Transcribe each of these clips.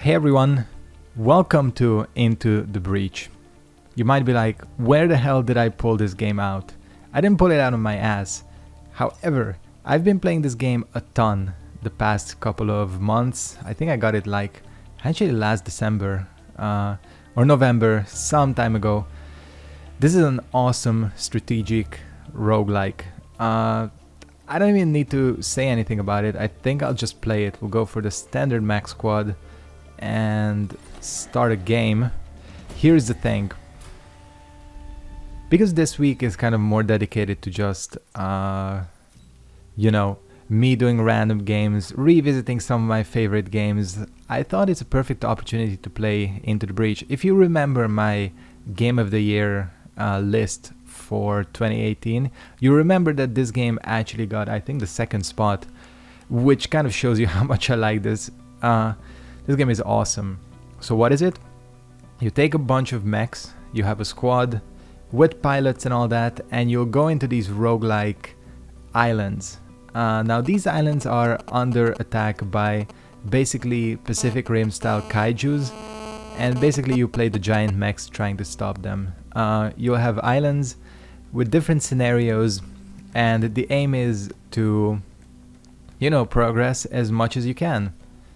Hey everyone, welcome to Into the Breach. You might be like, where the hell did I pull this game out? I didn't pull it out of my ass. However, I've been playing this game a ton the past couple of months. I think I got it like actually last December or November, some time ago. This is an awesome strategic roguelike. I don't even need to say anything about it. I think I'll just play it. We'll go for the standard max squad and start a game. Here's the thing. Because this week is kind of more dedicated to just, you know, me doing random games, revisiting some of my favorite games, I thought it's a perfect opportunity to play Into the Breach. If you remember my Game of the Year list for 2018, you remember that this game actually got, I think, the second spot, which kind of shows you how much I like this. This game is awesome. So what is it? You take a bunch of mechs, you have a squad with pilots and all that, and you'll go into these roguelike islands. Now these islands are under attack by basically Pacific Rim style kaijus, and basically you play the giant mechs trying to stop them. You'll have islands with different scenarios, and the aim is to, you know, progress as much as you can.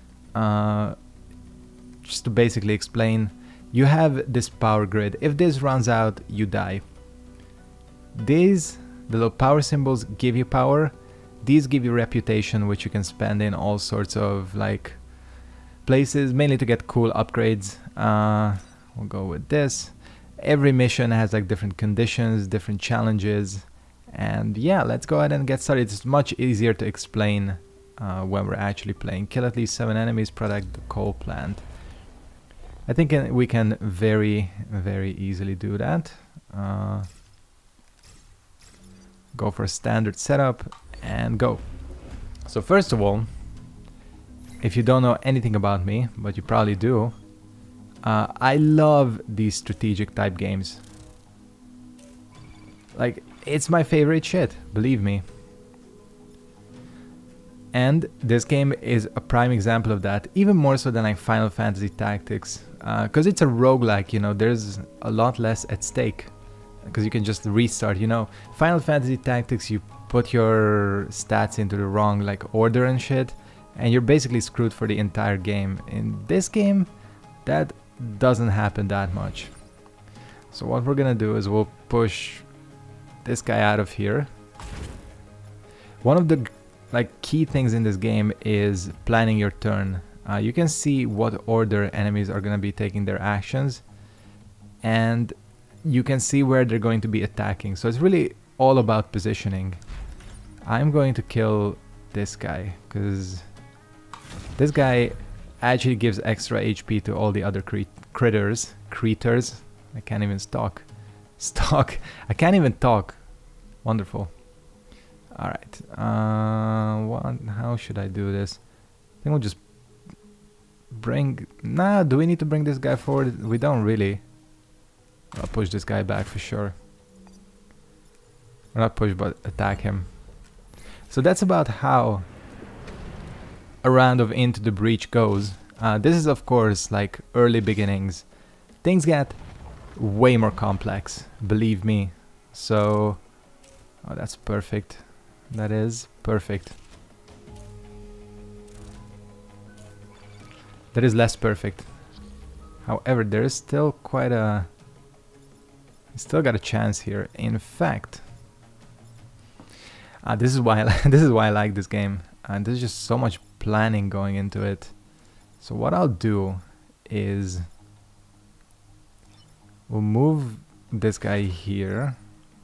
Just to basically explain, you have this power grid. If this runs out, you die. These, the little power symbols, give you power. These give you reputation, which you can spend in all sorts of like places, mainly to get cool upgrades. We'll go with this. Every mission has like different conditions, different challenges, and yeah, let's go ahead and get started. It's much easier to explain when we're actually playing. Kill at least 7 enemies, protect the coal plant. I think we can very easily do that. Go for a standard setup and go. So first of all, if you don't know anything about me, but you probably do, I love these strategic type games. Like, it's my favorite shit, believe me. And this game is a prime example of that, even more so than like Final Fantasy Tactics, because it's a roguelike, you know, there's a lot less at stake, because you can just restart, you know. Final Fantasy Tactics, you put your stats into the wrong like order and shit, and you're basically screwed for the entire game. In this game, that doesn't happen that much. So what we're gonna do is we'll push this guy out of here. One of the like key things in this game is planning your turn. You can see what order enemies are going to be taking their actions, and you can see where they're going to be attacking. So it's really all about positioning. I'm going to kill this guy because this guy actually gives extra HP to all the other creatures. I can't even talk. I can't even talk. Wonderful. Alright, how should I do this? I think we'll just bring... Nah, do we need to bring this guy forward? We don't really. I'll push this guy back for sure. Or not push, but attack him. So that's about how a round of Into the Breach goes. This is of course like early beginnings. Things get way more complex, believe me. So... Oh, that's perfect. That is perfect. That is less perfect. However, there is still quite a... Still got a chance here. In fact, this is why I like this game. And there's just so much planning going into it. So what I'll do is we'll move this guy here.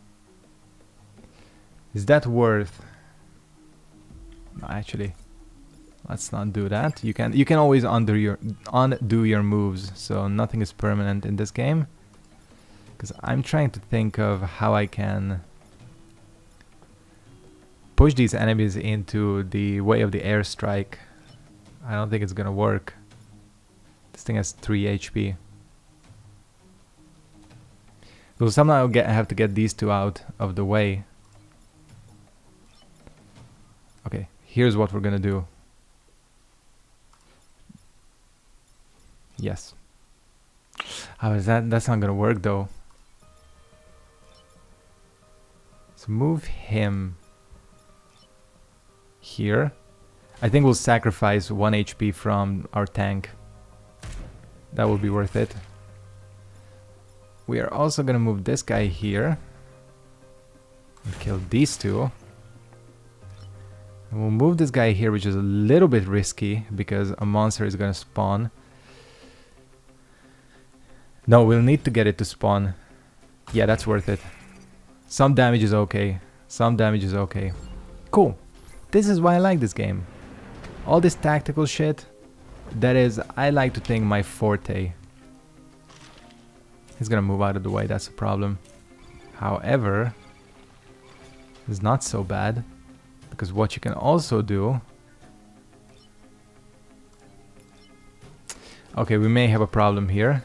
Is that worth? No, actually, let's not do that. You can always undo your moves, so nothing is permanent in this game. Because I'm trying to think of how I can push these enemies into the way of the airstrike. I don't think it's gonna work. This thing has 3 HP. So somehow I have to get these two out of the way. Okay, here's what we're gonna do. Yes. How is that? That's not gonna work though. So move him here. I think we'll sacrifice 1 HP from our tank. That will be worth it. We are also gonna move this guy here and kill these two. And we'll move this guy here, which is a little bit risky because a monster is gonna spawn. No, we'll need to get it to spawn. Yeah, that's worth it. Some damage is okay. Some damage is okay. Cool. This is why I like this game. All this tactical shit, that is, I like to think, my forte. He's gonna move out of the way, that's a problem. However, it's not so bad, because what you can also do... Okay, we may have a problem here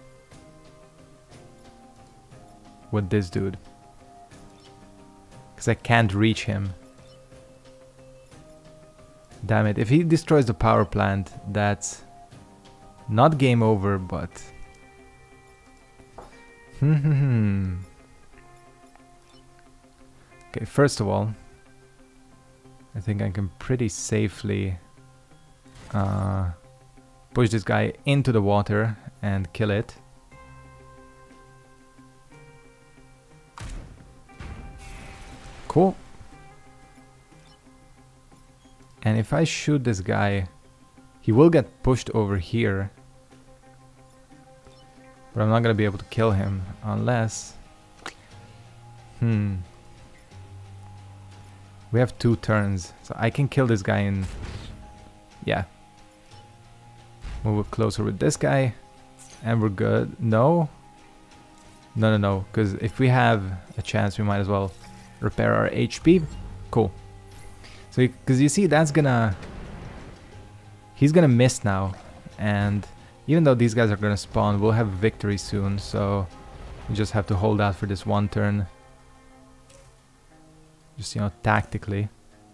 with this dude, because I can't reach him. Damn it, if he destroys the power plant, that's not game over, but... Okay, first of all, I think I can pretty safely push this guy into the water and kill it. Cool. And if I shoot this guy, he will get pushed over here. But I'm not gonna be able to kill him unless... We have 2 turns, so I can kill this guy in... Yeah. Move closer with this guy, and we're good. No? No, because if we have a chance, we might as well repair our HP. Cool. So, because you see, that's gonna... He's gonna miss now, and even though these guys are gonna spawn, we'll have victory soon, so we just have to hold out for this 1 turn. Just, you know, tactically.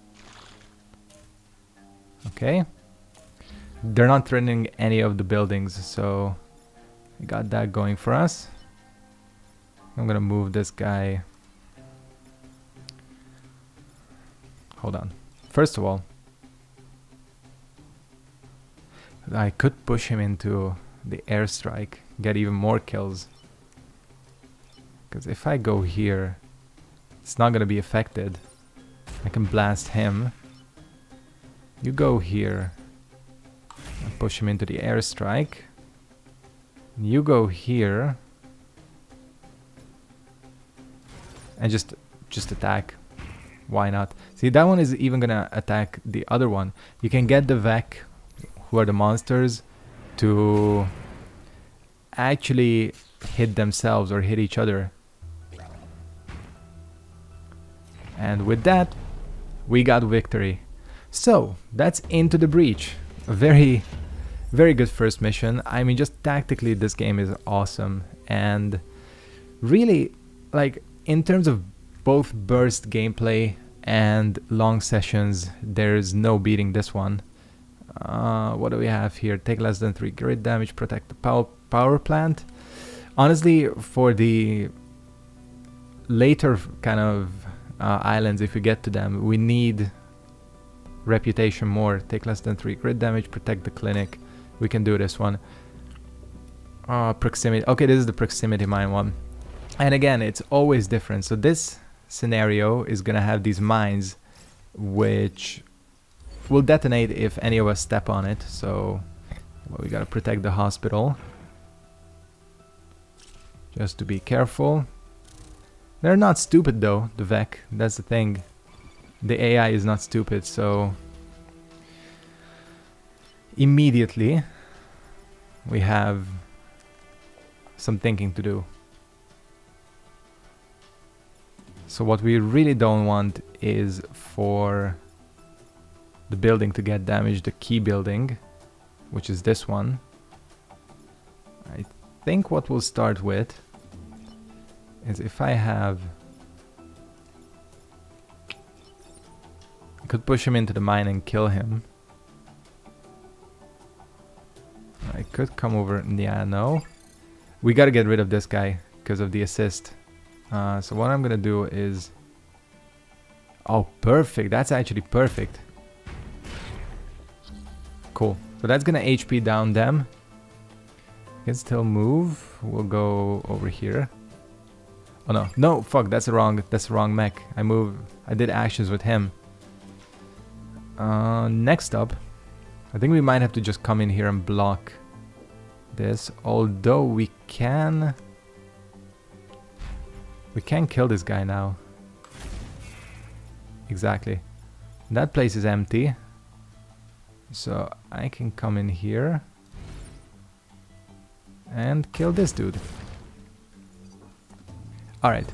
Okay. They're not threatening any of the buildings, so we got that going for us. I'm gonna move this guy. Hold on. First of all, I could push him into the airstrike, get even more kills. Because if I go here, it's not gonna be affected. I can blast him. You go here and push him into the airstrike. You go here and just attack. Why not? See, that one is even gonna attack the other one. You can get the Vec, who are the monsters, to actually hit themselves or hit each other. And with that, we got victory. So, that's Into the Breach. A very, very good first mission. I mean, just tactically, this game is awesome. And really, like, in terms of both burst gameplay and long sessions, there's no beating this one. What do we have here? Take less than 3 grid damage, protect the power plant. Honestly, for the later kind of islands, if we get to them, we need reputation more. Take less than 3 grid damage, protect the clinic. We can do this one. Proximity. Okay, this is the proximity mine one. And again, it's always different. So this scenario is gonna have these mines which will detonate if any of us step on it. So well, we gotta protect the hospital. Just to be careful. They're not stupid though, the Vec. That's the thing. The AI is not stupid, so immediately we have some thinking to do. So what we really don't want is for the building to get damaged, the key building, which is this one. I think what we'll start with is if I have... I could push him into the mine and kill him. I could come over. Yeah, no. We gotta get rid of this guy because of the assist. So what I'm gonna do is... Oh, perfect. That's actually perfect. Cool. So that's gonna HP down them. Can still move. We'll go over here. Oh no, no, fuck, that's the wrong mech. I did actions with him. Next up, I think we might have to just come in here and block this. Although we can kill this guy now. Exactly. That place is empty. So I can come in here and kill this dude. Alright.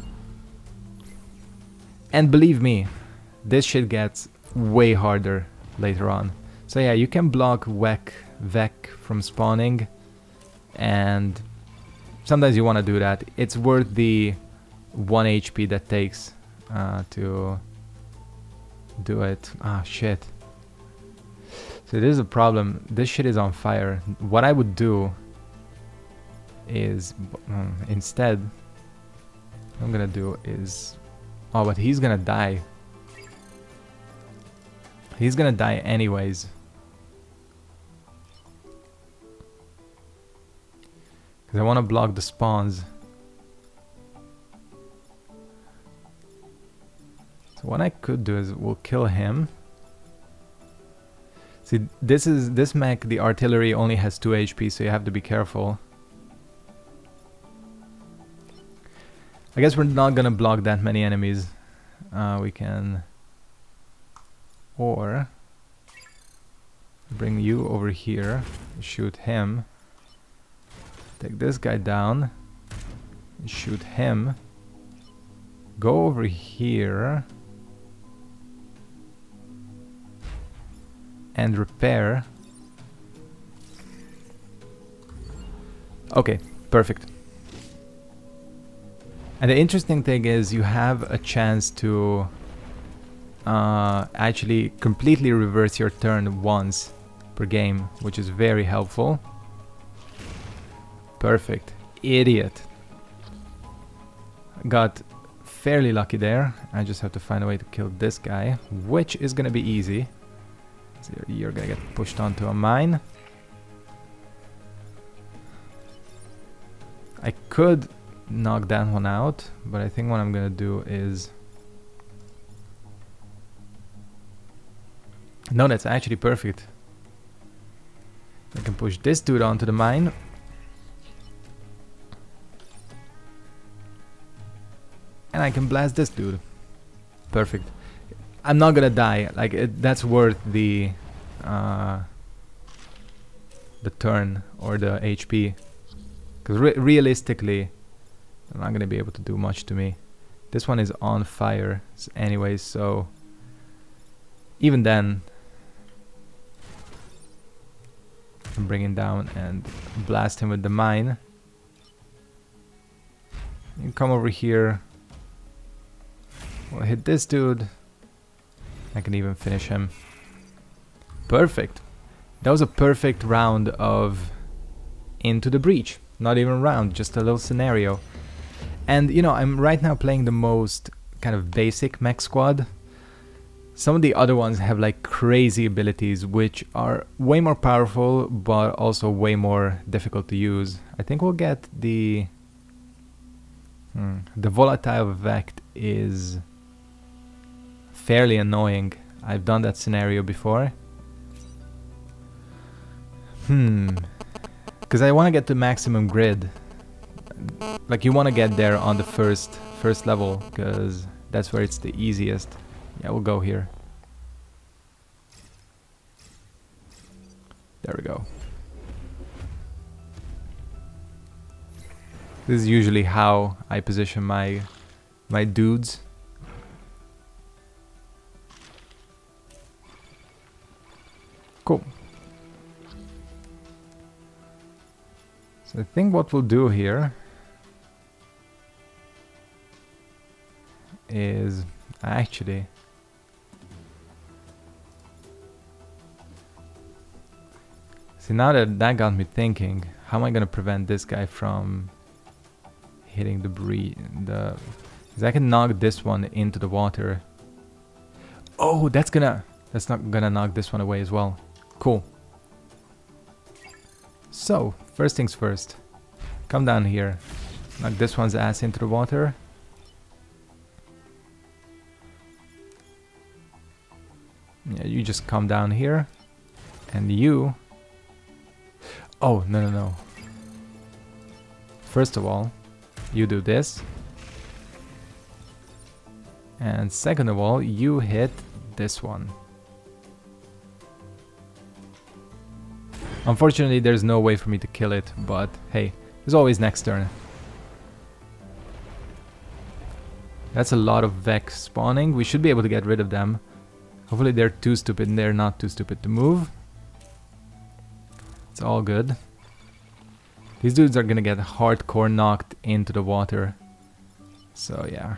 And believe me, this shit gets way harder later on. So yeah, you can block Vec from spawning, and sometimes you want to do that. It's worth the 1 HP that takes to do it. Ah, shit. So this is a problem. This shit is on fire. What I would do is instead, what I'm gonna do is... Oh, but he's gonna die. He's gonna die anyways. Because I want to block the spawns. So what I could do is we'll kill him. See, this mech, the artillery only has 2 HP, so you have to be careful. I guess we're not gonna block that many enemies. We can... Or... bring you over here, shoot him. Take this guy down. Shoot him. Go over here. And repair. Okay, perfect. And the interesting thing is you have a chance to actually completely reverse your turn once per game, which is very helpful. Perfect. Idiot. Got fairly lucky there. I just have to find a way to kill this guy, which is gonna be easy. So you're gonna get pushed onto a mine. I could knock that one out, but I think what I'm gonna do is... No, that's actually perfect. I can push this dude onto the mine. And I can blast this dude. Perfect. I'm not gonna die. Like that's worth the turn or the HP. Because realistically, I'm not gonna be able to do much to me. This one is on fire anyway, so even then, I can bring him down and blast him with the mine. You come over here. We'll hit this dude. I can even finish him. Perfect. That was a perfect round of Into the Breach. Not even round, just a little scenario. And you know, I'm right now playing the most kind of basic mech squad. Some of the other ones have like crazy abilities which are way more powerful but also way more difficult to use. I think we'll get the volatile Vect is fairly annoying. I've done that scenario before. Because I want to get to maximum grid. Like you want to get there on the first level because that's where it's the easiest. Yeah, we'll go here. There we go. This is usually how I position my dudes. Cool. So I think what we'll do here is actually See, now that got me thinking, how am I gonna prevent this guy from hitting the because I can knock this one into the water. Oh, that's not gonna knock this one away as well. Cool. So, first things first. Come down here. Knock this one's ass into the water. Yeah, you just come down here. And you... Oh, no. First of all, you do this. And second of all, you hit this one. Unfortunately, there's no way for me to kill it, but hey, there's always next turn. That's a lot of Vex spawning. We should be able to get rid of them. Hopefully they're too stupid and they're not too stupid to move. It's all good. These dudes are gonna get hardcore knocked into the water. So yeah.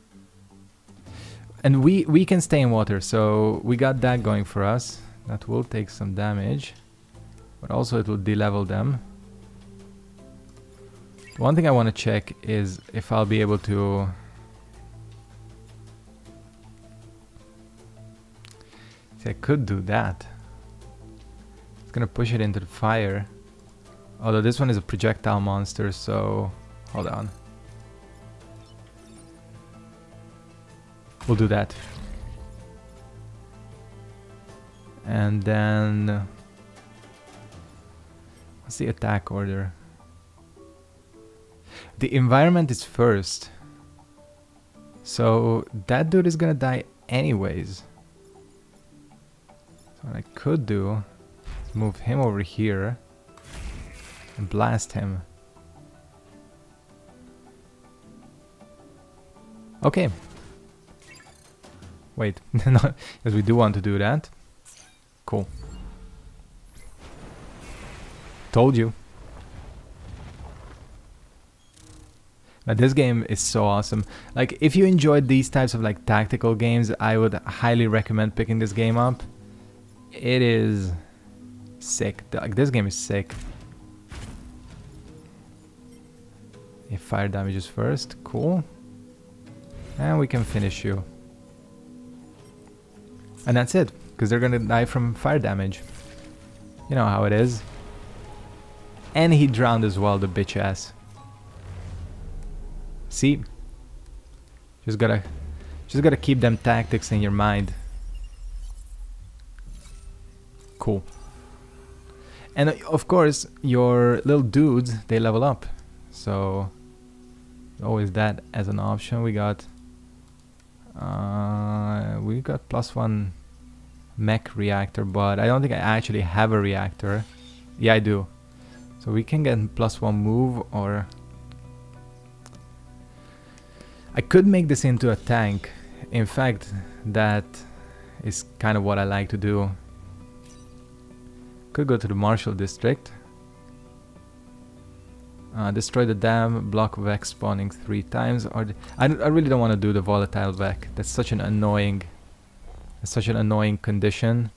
And we can stay in water, so we got that going for us. That will take some damage. But also it will de-level them. One thing I want to check is if I'll be able to... See, I could do that. It's gonna push it into the fire. Although this one is a projectile monster, so... Hold on. We'll do that. And then... What's the attack order? The environment is first. So that dude is gonna die anyways. So what I could do is move him over here and blast him. Okay. Wait, no, because we do want to do that. Cool. Told you. But this game is so awesome. Like, if you enjoyed these types of like tactical games, I would highly recommend picking this game up. It is sick. Like, this game is sick. If fire damages first, cool. And we can finish you. And that's it, because they're gonna die from fire damage. You know how it is. And he drowned as well, the bitch ass. See? Just gotta keep them tactics in your mind. Cool. And of course, your little dudes, they level up. So always that as an option. We got +1 mech reactor, but I don't think I actually have a reactor. Yeah, I do. So we can get +1 move, or I could make this into a tank. In fact, that is kind of what I like to do. Could go to the Marshall district. Destroy the dam, block Vex spawning 3 times. Or I really don't want to do the volatile Vex. That's such an annoying condition.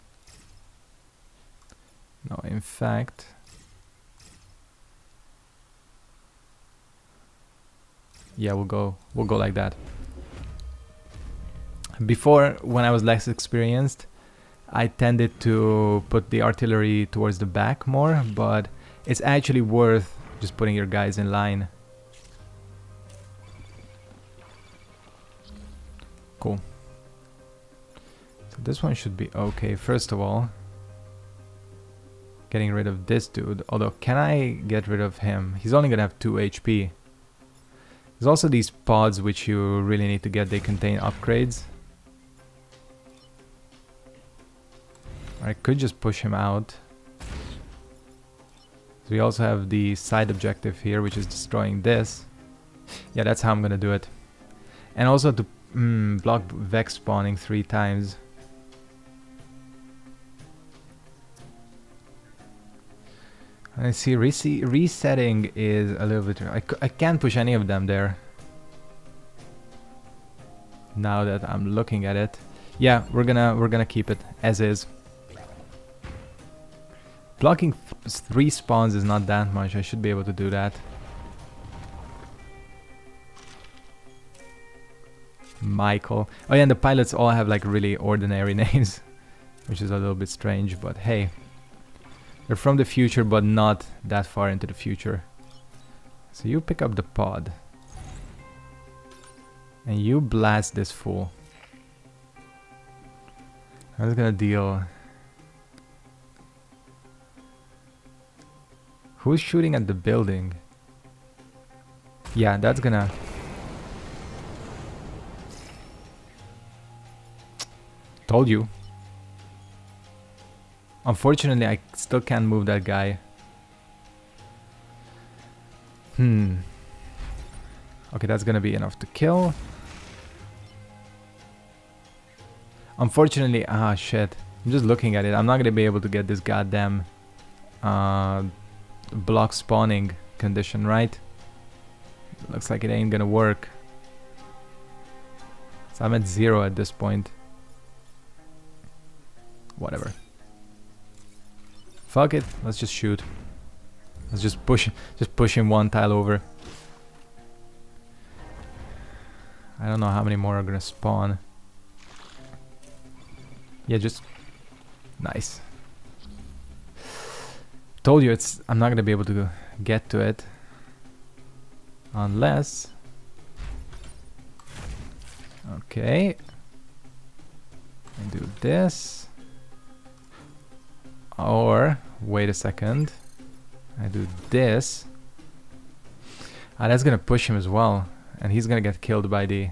No, in fact, yeah, we'll go like that. Before, when I was less experienced, I tended to put the artillery towards the back more, but it's actually worth just putting your guys in line. Cool. So this one should be okay. First of all, getting rid of this dude. Although, can I get rid of him? He's only gonna have 2 HP. There's also these pods which you really need to get. They contain upgrades. I could just push him out. So we also have the side objective here, which is destroying this. Yeah, that's how I'm gonna do it. And also to block Vex spawning 3 times. I see resetting is a little bit... I can't push any of them there. Now that I'm looking at it. Yeah, we're gonna keep it as is. Blocking 3 spawns is not that much. I should be able to do that. Michael. Oh yeah, and the pilots all have like really ordinary names, which is a little bit strange, but hey. They're from the future, but not that far into the future. So you pick up the pod. And you blast this fool. I was gonna deal... Who's shooting at the building? Yeah, that's gonna... Told you. Unfortunately, I still can't move that guy. Okay, that's gonna be enough to kill. Unfortunately, shit. I'm just looking at it. I'm not gonna be able to get this goddamn block spawning condition, right? Looks like it ain't gonna work. So I'm at 0 at this point. Whatever. Fuck it. Let's just shoot. Let's just push him one tile over. I don't know how many more are gonna spawn. Yeah, just nice. Told you I'm not gonna be able to get to it unless. Okay. I do this. Or wait a second. I do this. That's gonna push him as well, and he's gonna get killed by the.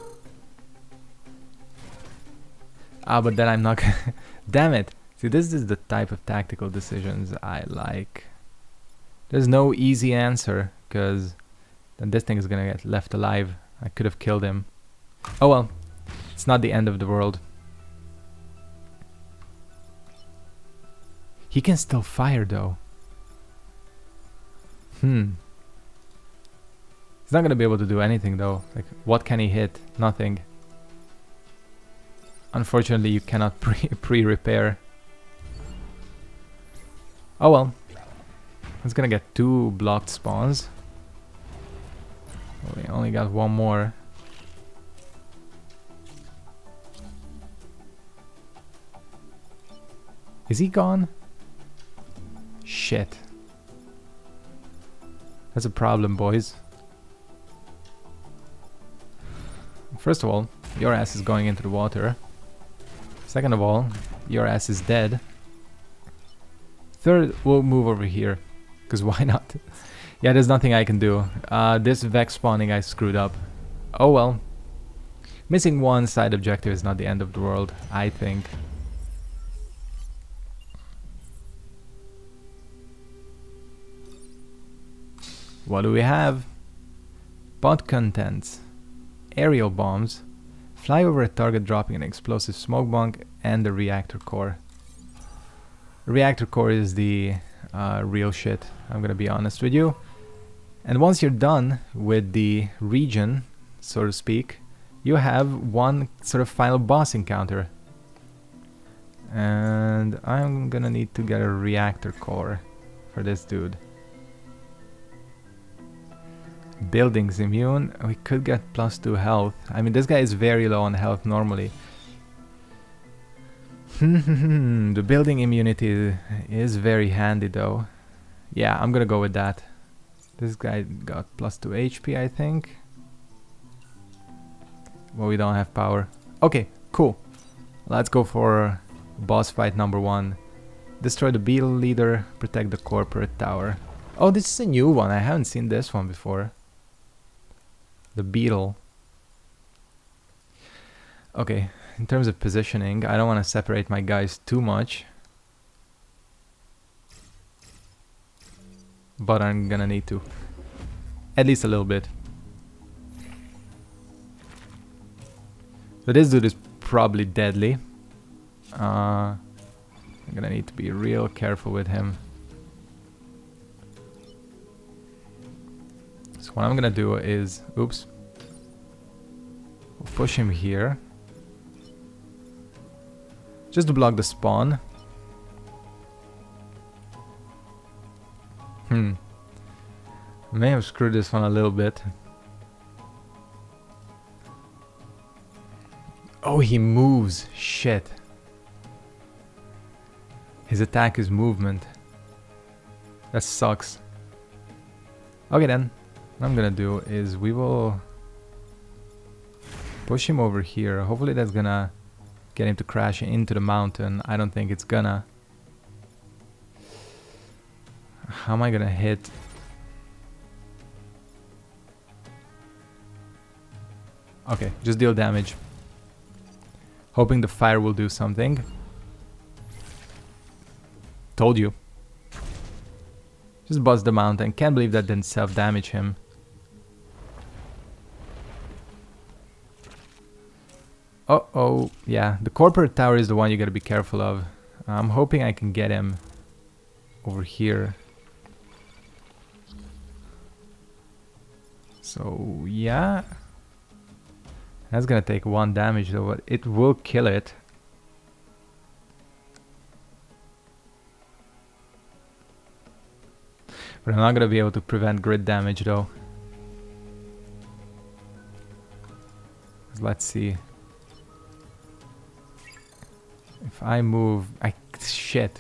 But then I'm not gonna... Damn it! See, this is the type of tactical decisions I like. There's no easy answer, because then this thing is gonna get left alive. I could have killed him. Oh well, it's not the end of the world. He can still fire though. He's not gonna be able to do anything though. Like, what can he hit? Nothing. Unfortunately, you cannot pre-repair. Oh well. It's gonna get 2 blocked spawns. We only got 1 more. Is he gone? Shit. That's a problem, boys. First of all, your ass is going into the water. Second of all, your ass is dead. Third, we'll move over here. Because why not? Yeah, there's nothing I can do. This Vex spawning I screwed up. Oh well. Missing 1 side objective is not the end of the world, I think. What do we have? Pod contents. Aerial bombs. Fly over a target dropping an explosive smoke bomb and the reactor core. Reactor core is the real shit, I'm gonna be honest with you. And once you're done with the region, so to speak, you have 1 sort of final boss encounter. And I'm gonna need to get a reactor core for this dude. Buildings immune. We could get +2 health. I mean, this guy is very low on health normally. The building immunity is very handy though. Yeah, I'm gonna go with that. This guy got +2 HP, I think. Well, we don't have power. Okay, cool. Let's go for boss fight number 1. Destroy the beetle leader, protect the corporate tower. Oh, this is a new one. I haven't seen this one before. The beetle. Okay, in terms of positioning, I don't want to separate my guys too much. But I'm gonna need to. At least a little bit. So this dude is probably deadly. I'm gonna need to be real careful with him. So what I'm gonna do is, oops, we'll push him here, just to block the spawn. May have screwed this one a little bit. Oh, he moves. Shit. His attack is movement. That sucks. Okay then. What I'm gonna do is we will push him over here. Hopefully that's gonna get him to crash into the mountain. I don't think it's gonna. How am I gonna hit? Okay, just deal damage. Hoping the fire will do something. Told you. Just buzz the mountain. Can't believe that didn't self-damage him. Uh-oh. Yeah, the corporate tower is the one you gotta be careful of. I'm hoping I can get him over here. So, yeah. That's gonna take 1 damage though, but it will kill it. But I'm not gonna be able to prevent grid damage though. Let's see. If I move... shit.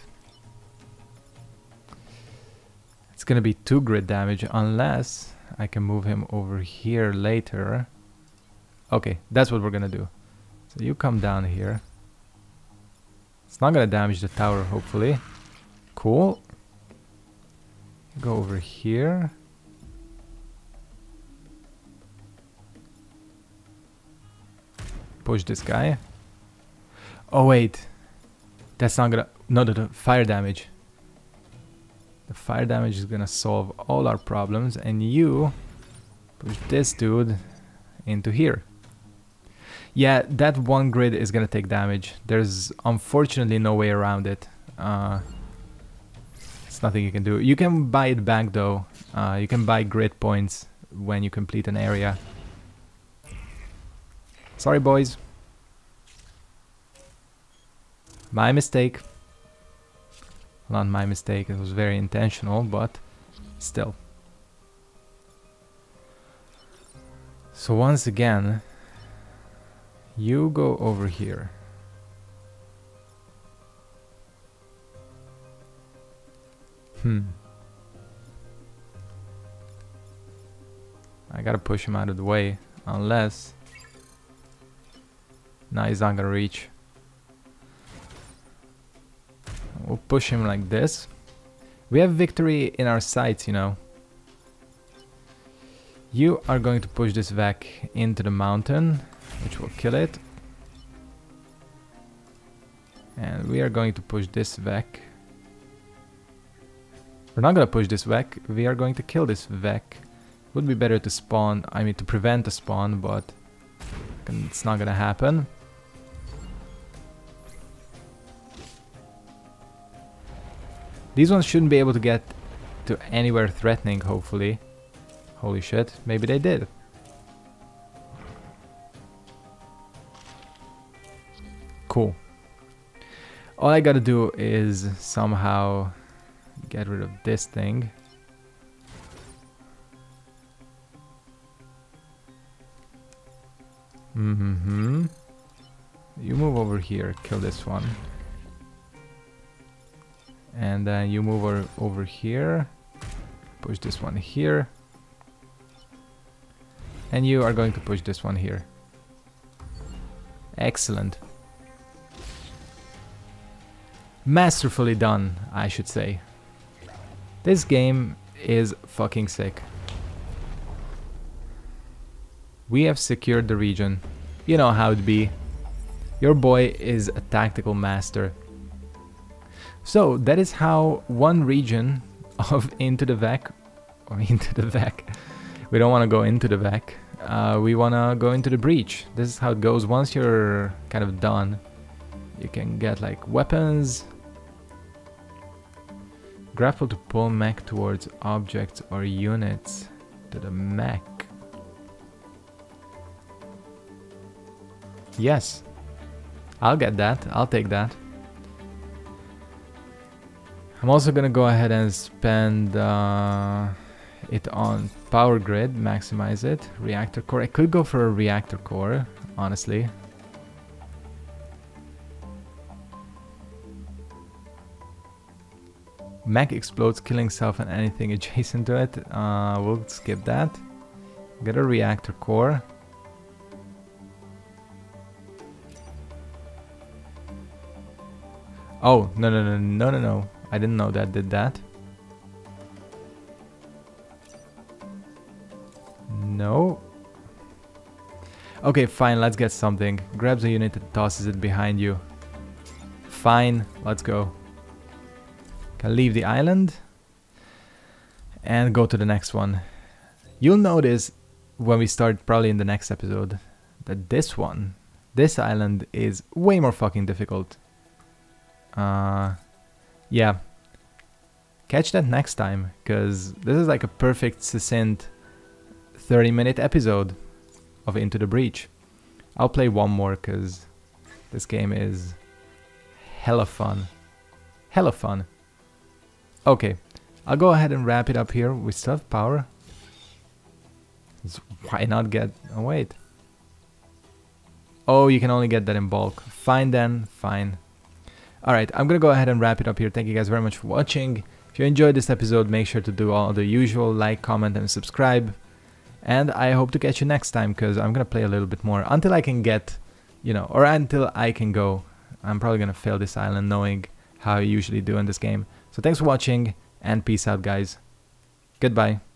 It's gonna be 2 grid damage unless I can move him over here later. Okay, that's what we're gonna do. So you come down here. It's not gonna damage the tower, hopefully. Cool. Go over here. Push this guy. Oh wait. That's not gonna... No, the fire damage. The fire damage is gonna solve all our problems. And you push this dude into here. Yeah, that 1 grid is gonna take damage. There's unfortunately no way around it. It's nothing you can do. You can buy it back though. You can buy grid points when you complete an area. Sorry boys. My mistake. Not my mistake, it was very intentional, but still. So once again, you go over here. I gotta push him out of the way, unless... No, he's not gonna reach. We'll push him like this. We have victory in our sights, you know. You are going to push this vac into the mountain, which will kill it. And we are going to push this vac. We're not gonna push this vac, we are going to kill this vac. Would be better to spawn, I mean to prevent the spawn, but it's not gonna happen. These ones shouldn't be able to get to anywhere threatening, hopefully. Holy shit, maybe they did. Cool. All I gotta do is somehow get rid of this thing. You move over here, kill this one. And then you move over here, push this one here. And you are going to push this one here. Excellent. Masterfully done, I should say. This game is fucking sick. We have secured the region. You know how it be. Your boy is a tactical master. So that is how one region of Into the Vac, or Into the Vac, we don't want to go into the Vac, we want to go into the breach. This is how it goes. Once you're kind of done, you can get like weapons, grapple to pull mech towards objects or units to the mech. Yes, I'll get that, I'll take that. I'm also gonna go ahead and spend it on power grid, maximize it. Reactor core. I could go for a reactor core, honestly. Mech explodes, killing self and anything adjacent to it. We'll skip that. Get a reactor core. Oh, no. I didn't know that did that. No. Okay, fine, let's get something. Grabs a unit and tosses it behind you. Fine, let's go. Can leave the island and go to the next one. You'll notice when we start, probably in the next episode, that this island is way more fucking difficult. Yeah. Catch that next time, because this is like a perfect, succinct 30-minute episode of Into the Breach. I'll play one more, because this game is hella fun. Hella fun. Okay, I'll go ahead and wrap it up here. We still have power. So why not get... Oh, wait. Oh, you can only get that in bulk. Fine then, fine. Alright, I'm gonna go ahead and wrap it up here. Thank you guys very much for watching. If you enjoyed this episode, make sure to do all the usual, like, comment, and subscribe. And I hope to catch you next time, because I'm gonna play a little bit more until I can get, you know, or until I can go. I'm probably gonna fail this island knowing how I usually do in this game. So thanks for watching, and peace out, guys. Goodbye.